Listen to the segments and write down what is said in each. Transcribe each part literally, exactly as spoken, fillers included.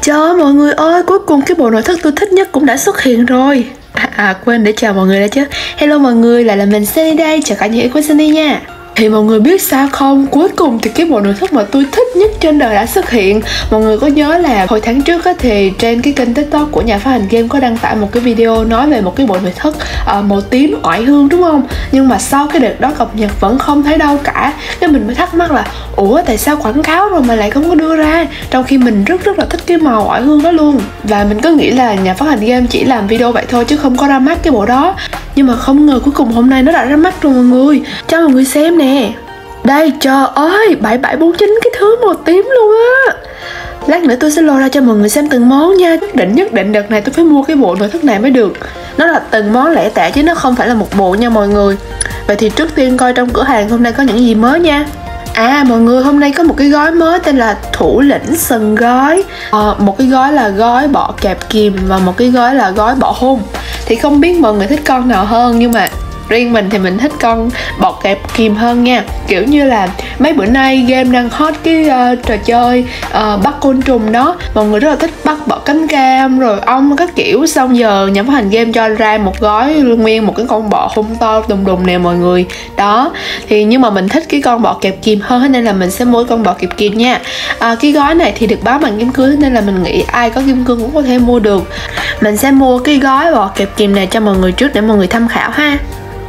Trời ơi mọi người ơi, cuối cùng cái bộ nội thất tôi thích nhất cũng đã xuất hiện rồi. À, à quên để chào mọi người đã chứ. Hello mọi người, lại là mình Sunny đây, chào cả những yêu của Sunny nha. Thì mọi người biết sao không, cuối cùng thì cái bộ nội thất mà tôi thích nhất trên đời đã xuất hiện. Mọi người có nhớ là hồi tháng trước á, thì trên cái kênh TikTok của nhà phát hành game có đăng tải một cái video nói về một cái bộ nội thất uh, màu tím oải hương đúng không? Nhưng mà sau cái đợt đó cập nhật vẫn không thấy đâu cả. Nên mình mới thắc mắc là ủa tại sao quảng cáo rồi mà lại không có đưa ra, trong khi mình rất rất là thích cái màu oải hương đó luôn. Và mình cứ nghĩ là nhà phát hành game chỉ làm video vậy thôi chứ không có ra mắt cái bộ đó. Nhưng mà không ngờ cuối cùng hôm nay nó đã ra mắt rồi mọi người. Cho mọi người xem nè. Đây trời ơi, bảy bảy bốn chín cái thứ màu tím luôn á. Lát nữa tôi sẽ lôi ra cho mọi người xem từng món nha. Nhất định nhất định đợt này tôi phải mua cái bộ nội thất này mới được. Nó là từng món lẻ tẻ chứ nó không phải là một bộ nha mọi người. Vậy thì trước tiên coi trong cửa hàng hôm nay có những gì mới nha. À mọi người, hôm nay có một cái gói mới tên là thủ lĩnh sừng gói. à, Một cái gói là gói bọ kẹp kìm và một cái gói là gói bọ hung. Thì không biết mọi người thích con nào hơn, nhưng mà riêng mình thì mình thích con bọ kẹp kìm hơn nha. Kiểu như là mấy bữa nay game đang hot cái uh, trò chơi uh, bắt côn trùng đó. Mọi người rất là thích bắt bọ cánh cam rồi ong các kiểu. Xong giờ nhà phát hành game cho ra một gói nguyên một cái con bọ hung to đùng đùng nè mọi người. Đó, thì nhưng mà mình thích cái con bọ kẹp kìm hơn nên là mình sẽ mua con bọ kẹp kìm nha. à, Cái gói này thì được báo bằng kim cương nên là mình nghĩ ai có kim cương cũng có thể mua được. Mình sẽ mua cái gói bọ kẹp kìm này cho mọi người trước để mọi người tham khảo ha.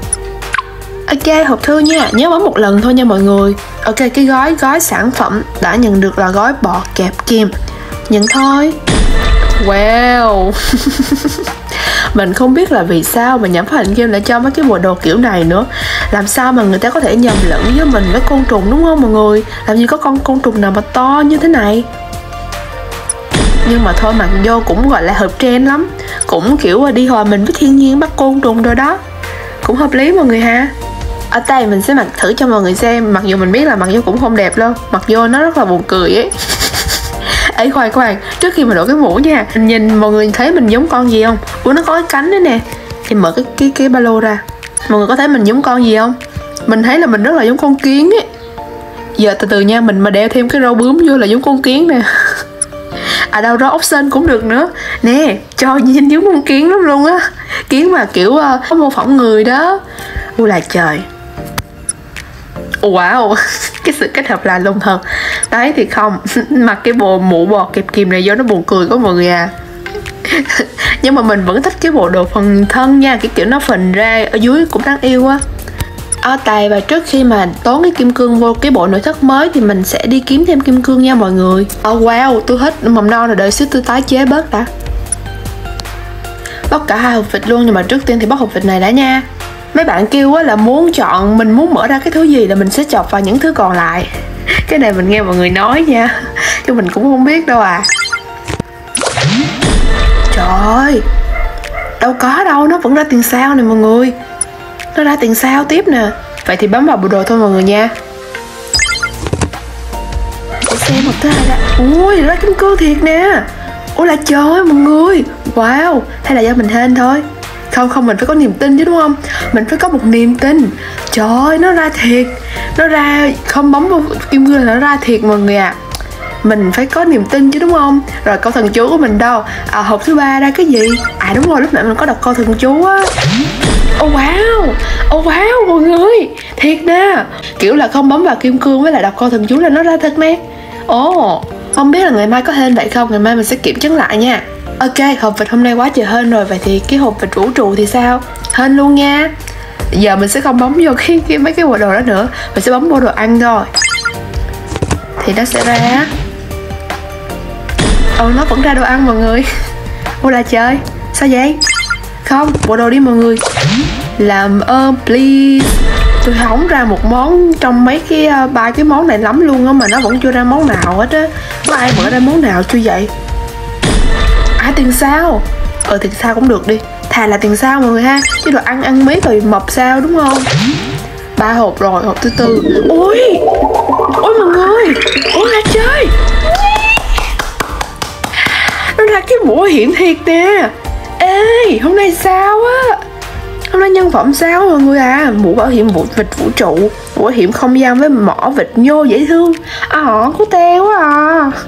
Ok, hộp thư nha, nhớ bấm một lần thôi nha mọi người. Ok, cái gói gói sản phẩm đã nhận được là gói bọ kẹp kìm. Nhận thôi. Wow. Mình không biết là vì sao mà nhà phát hành game lại cho mấy cái bộ đồ kiểu này nữa. Làm sao mà người ta có thể nhầm lẫn với mình với côn trùng đúng không mọi người? Làm gì có con côn trùng nào mà to như thế này. Nhưng mà thôi, mặc vô cũng gọi là hợp trend lắm. Cũng kiểu đi hòa mình với thiên nhiên bắt côn trùng rồi đó. Cũng hợp lý mọi người ha. Ở tay mình sẽ mặc thử cho mọi người xem. Mặc dù mình biết là mặc vô cũng không đẹp đâu, mặc vô nó rất là buồn cười ấy. Ê khoan khoan, trước khi mà đội cái mũ nha, nhìn mọi người thấy mình giống con gì không? Ủa nó có cái cánh đấy nè. Thì mở cái cái cái ba lô ra. Mọi người có thấy mình giống con gì không? Mình thấy là mình rất là giống con kiến ấy. Giờ từ từ nha, mình mà đeo thêm cái râu bướm vô là giống con kiến nè. À đâu, râu ốc sên cũng được nữa. Nè, cho nhìn giống con kiến lắm luôn á. Kiến mà kiểu uh, mô phỏng người đó. Ui là trời. Wow. Cái sự kết hợp là lùng thật. Đấy thì không. Mặc cái bộ mũ bò kẹp kìm này vô nó buồn cười quá mọi người à. Nhưng mà mình vẫn thích cái bộ đồ phần thân nha. Cái kiểu nó phình ra ở dưới cũng đáng yêu á. À, tài và trước khi mà tốn cái kim cương vô cái bộ nội thất mới thì mình sẽ đi kiếm thêm kim cương nha mọi người. Oh wow, tôi hết mầm non rồi, đợi xíu tôi tái chế bớt đã. Bóc cả hai hộp vịt luôn, nhưng mà trước tiên thì bóc hộp vịt này đã nha. Mấy bạn kêu là muốn chọn, mình muốn mở ra cái thứ gì là mình sẽ chọc vào những thứ còn lại. Cái này mình nghe mọi người nói nha, chứ mình cũng không biết đâu à. Trời ơi, đâu có đâu, nó vẫn ra tiền sao nè mọi người. Nó ra tiền sao tiếp nè. Vậy thì bấm vào bộ đồ thôi mọi người nha. Để xem một thứ hai ra. Ui, ra kim cương thiệt nè. Ôi là trời ơi mọi người. Wow, hay là do mình hên thôi. Không không, mình phải có niềm tin chứ đúng không? Mình phải có một niềm tin. Trời ơi, nó ra thiệt. Nó ra, không bấm vào kim cương là nó ra thiệt mọi người à. Mình phải có niềm tin chứ đúng không? Rồi câu thần chú của mình đâu? À, hộp thứ ba ra cái gì? À đúng rồi, lúc nãy mình có đọc câu thần chú á. Oh wow, oh wow mọi người, thiệt nè. Kiểu là không bấm vào kim cương với lại đọc câu thần chú là nó ra thật nè. Ồ, oh, không biết là ngày mai có hên vậy không? Ngày mai mình sẽ kiểm chứng lại nha. Ok, hộp vịt hôm nay quá trời hên rồi. Vậy thì cái hộp vịt vũ trụ thì sao? Hên luôn nha. Giờ mình sẽ không bấm vô cái, cái mấy cái bộ đồ đó nữa. Mình sẽ bấm vô đồ ăn thôi. Thì nó sẽ ra. Ồ, oh, nó vẫn ra đồ ăn mọi người. Ôi là trời, sao vậy? Không, bộ đồ đi mọi người. Làm ơn please. Tôi hóng ra một món trong mấy cái ba cái món này lắm luôn á, mà nó vẫn chưa ra món nào hết á. Có ai mở ra món nào chưa vậy? À tiền sao? Ờ tiền sao cũng được đi. Thà là tiền sao mọi người ha. Chứ đồ ăn ăn miết rồi mập sao đúng không? Ba hộp rồi, hộp thứ tư. Ôi, ôi mọi người. Ôi là trời. Nó ra cái mũ hiểm thiệt nè. Ê, hôm nay sao á? Hôm nay nhân phẩm sao mọi người à? Mũ bảo hiểm vũ vịt vũ trụ, mũ bảo hiểm không gian với mỏ vịt nhô dễ thương. À, có teo quá à.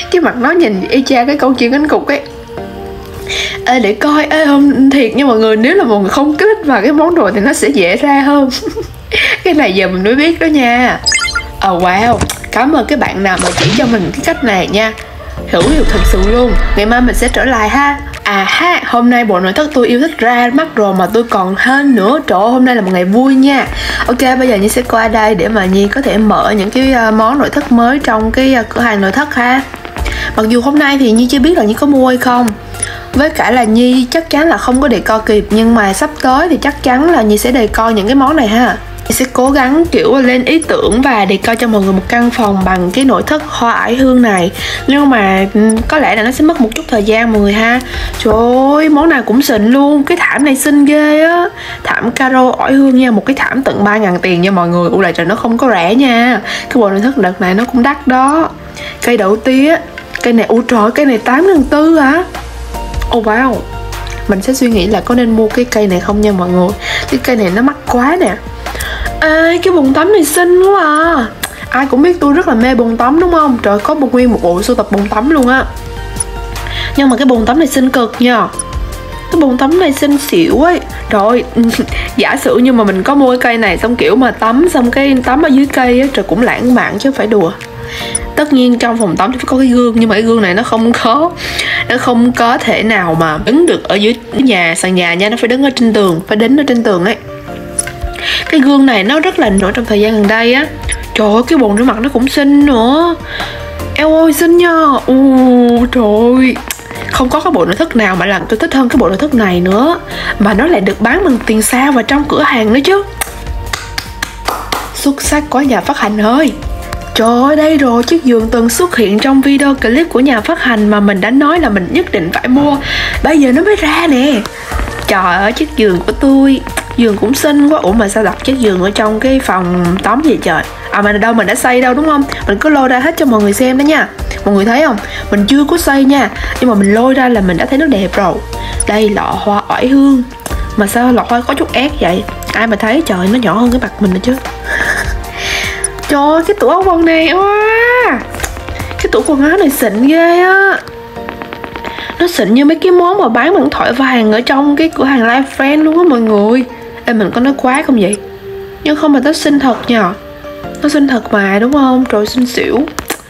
Cái mặt nó nhìn y chang cái câu chuyện cánh cục ấy. Ê, để coi, ê không thiệt nha mọi người, nếu là mọi người không click vào cái món đồ thì nó sẽ dễ ra hơn. Cái này giờ mình mới biết đó nha. Oh wow, cảm ơn cái bạn nào mà chỉ cho mình cái cách này nha, hữu hiệu thật sự luôn. Ngày mai mình sẽ trở lại ha. À ha, hôm nay bộ nội thất tôi yêu thích ra mắt rồi mà tôi còn hên nữa. Trời ơi, hôm nay là một ngày vui nha. Ok, bây giờ Nhi sẽ qua đây để mà Nhi có thể mở những cái món nội thất mới trong cái cửa hàng nội thất ha. Mặc dù hôm nay thì Nhi chưa biết là Nhi có mua hay không, với cả là Nhi chắc chắn là không có decor kịp, nhưng mà sắp tới thì chắc chắn là Nhi sẽ decor những cái món này ha. Nhi sẽ cố gắng kiểu lên ý tưởng và decor cho mọi người một căn phòng bằng cái nội thất hoa oải hương này. Nhưng mà có lẽ là nó sẽ mất một chút thời gian mọi người ha. Trời ơi, món nào cũng xịn luôn. Cái thảm này xinh ghê á. Thảm caro oải hương nha, một cái thảm tận ba ngàn tiền nha mọi người. Ủa lại trời, nó không có rẻ nha. Cái bộ nội thất đợt này nó cũng đắt đó. Cây đậu tía, cây này, ủa trời, cây này tám ngàn tư hả? Oh wow, mình sẽ suy nghĩ là có nên mua cái cây này không nha mọi người. Cái cây này nó mắc quá nè. Ê, cái bồn tắm này xinh quá à. Ai cũng biết tôi rất là mê bồn tắm đúng không? Trời, có một nguyên một bộ sưu tập bồn tắm luôn á. Nhưng mà cái bồn tắm này xinh cực nha. Cái bồn tắm này xinh xỉu ấy. Rồi, giả sử như mà mình có mua cái cây này xong kiểu mà tắm xong cái tắm ở dưới cây á, trời cũng lãng mạn chứ không phải đùa. Tất nhiên trong phòng tắm thì phải có cái gương, nhưng mà cái gương này nó không có nó không có thể nào mà đứng được ở dưới nhà sàn nhà nha, nó phải đứng ở trên tường, phải đính ở trên tường ấy. Cái gương này nó rất là nổi trong thời gian gần đây á. Trời ơi, cái bồn rửa mặt nó cũng xinh nữa. Eo ơi xinh nha. Ồ trời ơi, không có cái bộ nội thất nào mà làm tôi thích hơn cái bộ nội thất này nữa, mà nó lại được bán bằng tiền sao và trong cửa hàng nữa chứ. Xuất sắc quá nhà phát hành ơi. Trời ơi, đây rồi, chiếc giường từng xuất hiện trong video clip của nhà phát hành mà mình đã nói là mình nhất định phải mua. Bây giờ nó mới ra nè. Trời ơi, chiếc giường của tôi. Giường cũng xinh quá. Ủa mà sao đặt chiếc giường ở trong cái phòng tắm vậy trời? À mà đâu, mình đã xây đâu đúng không? Mình cứ lôi ra hết cho mọi người xem đó nha. Mọi người thấy không? Mình chưa có xây nha, nhưng mà mình lôi ra là mình đã thấy nó đẹp rồi. Đây, lọ hoa oải hương. Mà sao lọ hoa có chút ép vậy? Ai mà thấy, trời, nó nhỏ hơn cái mặt mình nữa chứ. Trời ơi, cái tủ áo quần này, wow. Cái tủ quần áo này xịn ghê á. Nó xịn như mấy cái món mà bán bằng thỏi vàng ở trong cái cửa hàng Life Friend luôn á mọi người. Ê, mình có nói quá không vậy? Nhưng không, mà nó xinh thật nha. Nó xinh thật mà đúng không? Trời, xinh xỉu.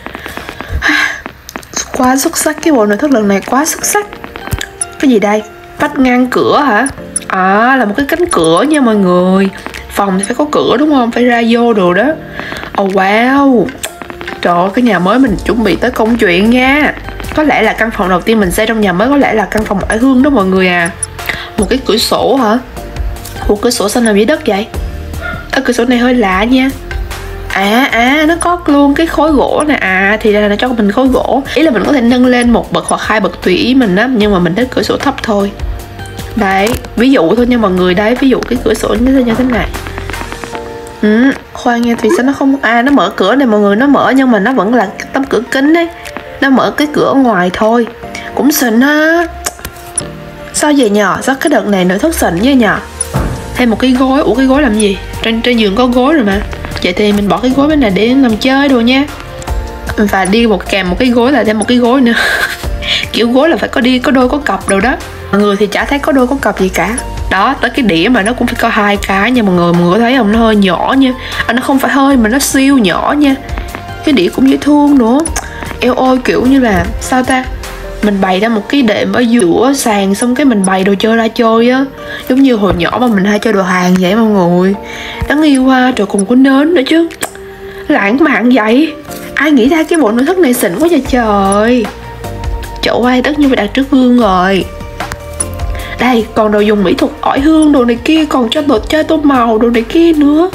Quá xuất sắc, cái bộ nội thất lần này quá xuất sắc. Cái gì đây? Vách ngăn cửa hả? À, là một cái cánh cửa nha mọi người. Phòng thì phải có cửa đúng không? Phải ra vô đồ đó. Oh wow. Trời ơi, cái nhà mới mình chuẩn bị tới công chuyện nha. Có lẽ là căn phòng đầu tiên mình xây trong nhà mới, có lẽ là căn phòng oải hương đó mọi người à. Một cái cửa sổ hả? Một cửa sổ sao nằm dưới đất vậy? À, cửa sổ này hơi lạ nha. À à, nó có luôn cái khối gỗ nè. À thì ra là nó cho mình khối gỗ. Ý là mình có thể nâng lên một bậc hoặc hai bậc tùy ý mình á, nhưng mà mình thích cửa sổ thấp thôi. Đấy, ví dụ thôi nha mọi người. Đấy, ví dụ cái cửa sổ nó như thế này. Ừ, khoan nha, vì sao nó không... À, nó mở cửa này mọi người, nó mở nhưng mà nó vẫn là tấm cửa kính đấy. Nó mở cái cửa ngoài thôi. Cũng xịn ha. Sao vậy nhờ? Sao cái đợt này nội thất xịn vậy nhờ? Thêm một cái gối. Ủa cái gối làm gì? Trên, trên giường có gối rồi mà. Vậy thì mình bỏ cái gối bên này để làm chơi đồ nha. Và đi một kèm một cái gối là thêm một cái gối nữa. Kiểu gối là phải có đi có đôi có cặp đồ đó. Mọi người thì chả thấy có đôi có cặp gì cả. Đó, tới cái đĩa mà nó cũng phải có hai cái nha mọi người. Mọi người có thấy không? Nó hơi nhỏ nha. À, nó không phải hơi mà nó siêu nhỏ nha. Cái đĩa cũng dễ thương nữa. Eo ơi, kiểu như là sao ta, mình bày ra một cái đệm ở giữa sàn, xong cái mình bày đồ chơi ra chơi á. Giống như hồi nhỏ mà mình hay chơi đồ hàng vậy mọi người. Đáng yêu quá. Trời, còn có nến nữa chứ. Lãng mạn vậy. Ai nghĩ ra cái bộ nội thất này xịn quá vậy trời. Chậu ai tất nhiên phải đặt trước gương rồi. Đây, còn đồ dùng mỹ thuật oải hương đồ này kia, còn cho đồ chơi tô màu đồ này kia nữa.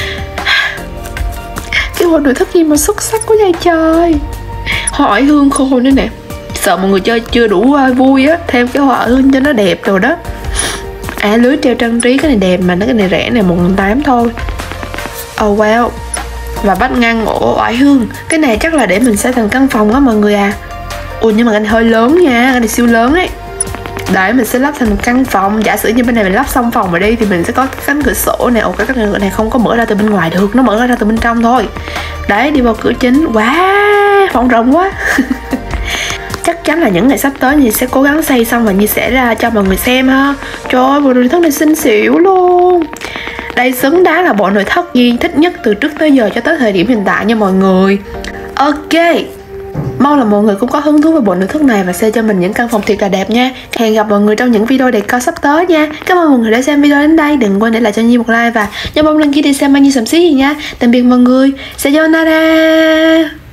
Cái bộ nội thất gì mà xuất sắc quá vậy trời. Hoa oải hương khô nữa nè. Sợ mọi người chơi chưa đủ vui á, thêm cái hoa oải hương cho nó đẹp rồi đó. À, lưới treo trang trí cái này đẹp mà, nó cái này rẻ này một nghìn tám trăm thôi. Oh wow. Và vách ngăn ổ oải hương. Cái này chắc là để mình xây thành căn phòng á mọi người à. Ui nhưng mà cái này hơi lớn nha, cái này siêu lớn ấy. Đấy, mình sẽ lắp thành một căn phòng. Giả sử như bên này mình lắp xong phòng rồi đi thì mình sẽ có cánh cửa sổ này. Ồ, cái cánh cửa này không có mở ra từ bên ngoài được, nó mở ra từ bên trong thôi. Đấy, đi vào cửa chính. Wow, phòng rộng quá. chắc chắn là những ngày sắp tới Nhi sẽ cố gắng xây xong và Nhi sẽ ra cho mọi người xem ha. Trời ơi, bộ nội thất này xinh xỉu luôn. Đây xứng đáng là bộ nội thất Nhi thích nhất từ trước tới giờ cho tới thời điểm hiện tại nha mọi người. Ok, mong là mọi người cũng có hứng thú với bộ nội thất này và share cho mình những căn phòng thiệt là đẹp nha. Hẹn gặp mọi người trong những video decor sắp tới nha. Cảm ơn mọi người đã xem video đến đây. Đừng quên để lại cho Nhi một like và nhớ bấm đăng ký để xem Nhi sầm xí gì nha. Tạm biệt mọi người. Sayonara.